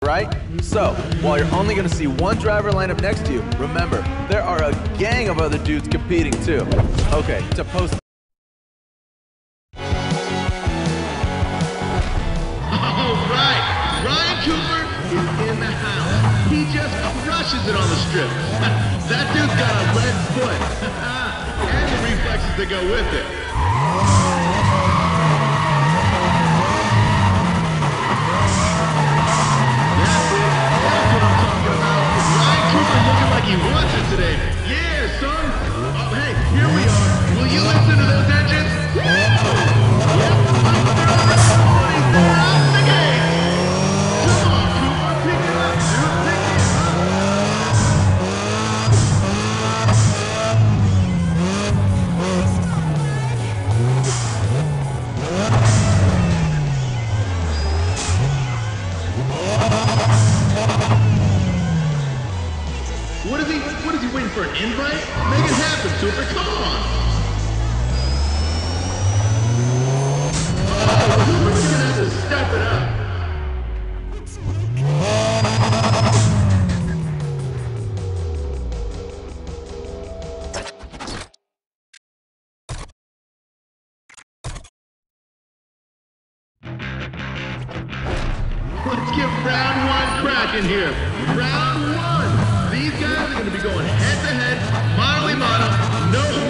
right? So, while you're only gonna see one driver line up next to you, remember, there are a gang of other dudes competing too. Okay, to post. Alright, Ryan Cooper is in the house. He just crushes it on the strip. That dude's got a lead foot. And the reflexes that go with it. He wants it today. Yeah, son. Oh, hey, here we are. Will you listen to those engines? Woo! Yep, he's there out the gate. Come on, Cooper, pick it up, dude. Pick it What is he waiting for, an invite? Make it happen, Super, come on! Oh, Cooper's gonna have to step it up. Let's get round one cracking here. Round one! These guys are going to be going head-to-head, mano-a-mano, no